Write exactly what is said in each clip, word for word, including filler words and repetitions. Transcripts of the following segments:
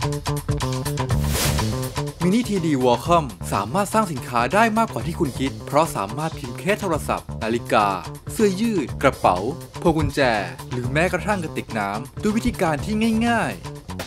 มินิทีดีวอลคัมสามารถสร้างสินค้าได้มากกว่าที่คุณคิดเพราะสามารถพิมพ์เคสโทรศัพท์นาฬิกาเสื้อยืดกระเป๋าพวงกุญแจหรือแม้กระทั่งกระติกน้ำด้วยวิธีการที่ง่าย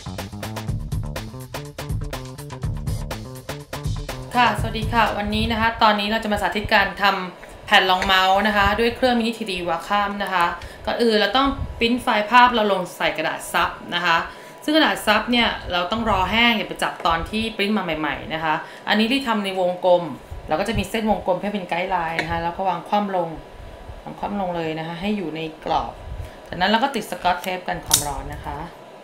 ๆค่ะสวัสดีค่ะวันนี้นะคะตอนนี้เราจะมาสาธิตการทำแผ่นรองเมาส์นะคะด้วยเครื่องมินิทีดีวอลคัมนะคะก่อนอื่นเราต้องปริ้นไฟล์ภาพเราลงใส่กระดาษซับนะคะซึ่งกระดาษซับเนี่ยเราต้องรอแห้งอย่าไปจับตอนที่ปริ้นมาใหม่ๆนะคะอันนี้ที่ทำในวงกลมเราก็จะมีเส้นวงกลมเพื่อเป็นไกด์ไลน์นะคะแล้วก็วางคว่ำลงวางคว่ำลงเลยนะคะให้อยู่ในกรอบจากนั้นเราก็ติดสกอตเทปกันความร้อนนะคะ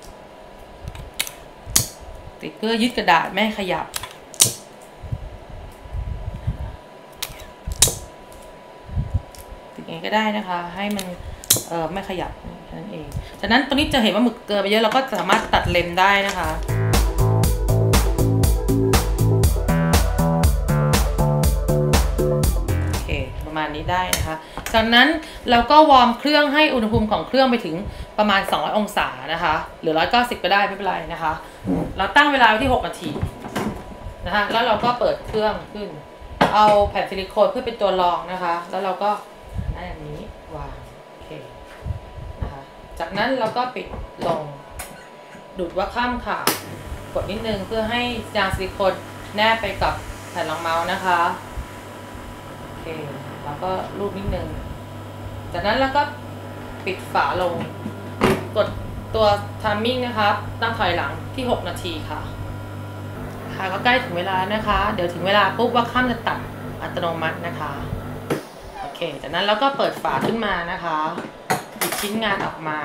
ติดเพื่อยึดกระดาษไม่ขยับติดยังไงก็ได้นะคะให้มันเออไม่ขยับนั่นเองจากนั้นตรงนี้จะเห็นว่าหมึกเกลือไปเยอะเราก็สามารถตัดเลมได้นะคะโอเคประมาณนี้ได้นะคะจากนั้นเราก็วอร์มเครื่องให้อุณหภูมิของเครื่องไปถึงประมาณสองร้อยองศานะคะหรือหนึ่งร้อยเก้าสิบก็ได้ไม่เป็นไรนะคะเราตั้งเวลาไว้ที่หกนาทีนะคะแล้วเราก็เปิดเครื่องขึ้นเอาแผ่นซิลิโคนเพื่อเป็นตัวรองนะคะแล้วเราก็อันนี้วางโอเคนะคะจากนั้นเราก็ปิดลงดูดว่าข้ามค่ะกดนิดนึงเพื่อให้ยางซิลิโคนแนบไปกับแผ่นรองเมาส์นะคะโอเคแล้วก็ลูบนิดนึงจากนั้นเราก็ปิดฝาลงกดตัวไทมิ่งนะคะตั้งถอยหลังที่หกนาทีค่ะค่ะก็ใกล้ถึงเวลานะคะเดี๋ยวถึงเวลาปุ๊บว่าข้ามจะตัดอัตโนมัตินะคะโอเคจากนั้นเราก็เปิดฝาขึ้นมานะคะหยิบชิ้นงานออกมา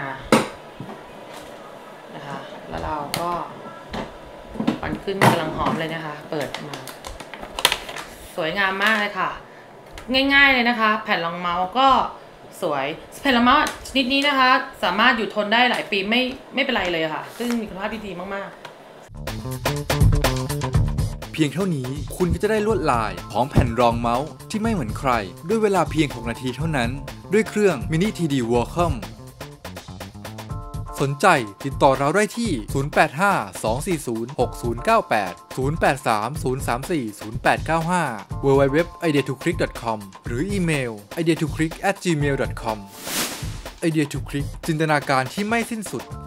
นะคะแล้วเราก็ควันขึ้นกำลังหอมเลยนะคะเปิดมาสวยงามมากเลยค่ะง่ายๆเลยนะคะแผ่นรองเมาส์ก็สวยแผ่นรองเมาส์ชนิดนี้นะคะสามารถอยู่ทนได้หลายปีไม่ไม่เป็นไรเลยค่ะซึ่งมีคุณภาพที่ดีมากๆเพียงเท่านี้คุณก็จะได้ลวดลายของแผ่นรองเมาส์ที่ไม่เหมือนใครด้วยเวลาเพียงหกนาทีเท่านั้นด้วยเครื่องมินิทีดีวอลคัมสนใจติดต่อเราได้ที่ศูนย์ แปด ห้า สอง สี่ ศูนย์ หก ศูนย์ เก้า แปด ศูนย์ แปด สาม ศูนย์ สาม สี่ ศูนย์ แปด เก้า ห้า ดับเบิลยู ดับเบิลยู ดับเบิลยู ดอท ไอเดีย ทู คลิก ดอท คอม หรืออีเมล ไอเดีย ทู คลิก แอท จีเมล ดอท คอม ไอเดีย ทู คลิก จินตนาการที่ไม่สิ้นสุด